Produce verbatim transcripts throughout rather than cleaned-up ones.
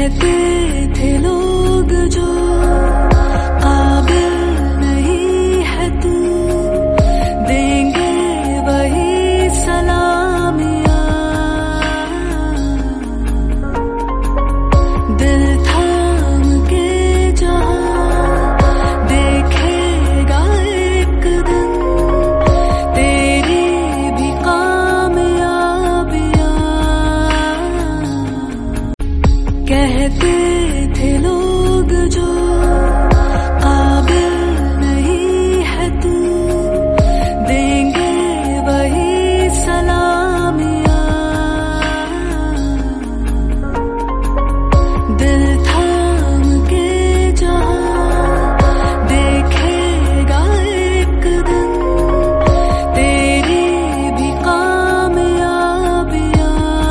कहते थे लोग जो काबिल नहीं है तू, देंगे वही सलामियां। दिल थाम के जहां देखेगा एक दिन तेरी भी कामयाबियां। कहते थे लोग जो काबिल नहीं है तू, देंगे वही सलामियां। दिल थाम के जहां देखेगा एक दिन तेरी भी कामयाबियां।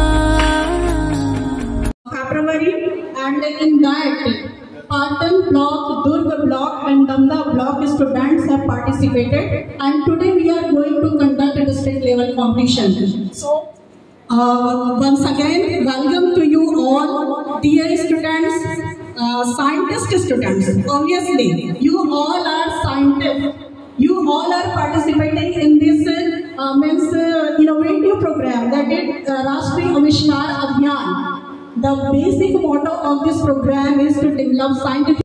February, and in that Patan block, Durg block and Damda block students have participated, and today we are going to conduct a district level competition. So uh, once again welcome to you all dear students, uh, scientist students. Obviously you all are scientists, you all are participating in this uh, means uh, innovative program, that is uh, Rashtriya Avishkar Abhiyan. The basic motto of this program is to develop scientific